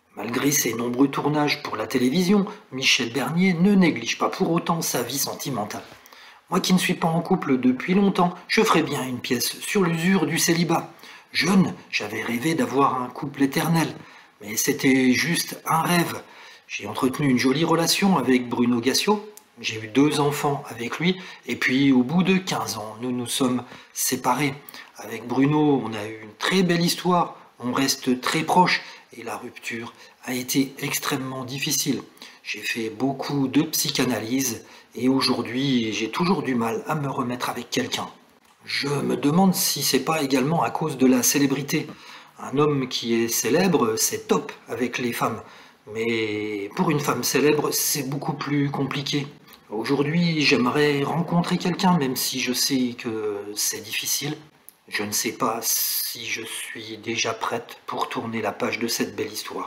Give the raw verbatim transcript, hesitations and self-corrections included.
Malgré ses nombreux tournages pour la télévision, Michel Bernier ne néglige pas pour autant sa vie sentimentale. Moi qui ne suis pas en couple depuis longtemps, je ferais bien une pièce sur l'usure du célibat. Jeune, j'avais rêvé d'avoir un couple éternel, mais c'était juste un rêve. J'ai entretenu une jolie relation avec Bruno Gassio, j'ai eu deux enfants avec lui, et puis au bout de quinze ans, nous nous sommes séparés. Avec Bruno, on a eu une très belle histoire, on reste très proches, et la rupture a été extrêmement difficile. J'ai fait beaucoup de psychanalyse, et aujourd'hui, j'ai toujours du mal à me remettre avec quelqu'un. Je me demande si c'est pas également à cause de la célébrité. Un homme qui est célèbre, c'est top avec les femmes. Mais pour une femme célèbre, c'est beaucoup plus compliqué. Aujourd'hui, j'aimerais rencontrer quelqu'un, même si je sais que c'est difficile. Je ne sais pas si je suis déjà prête pour tourner la page de cette belle histoire.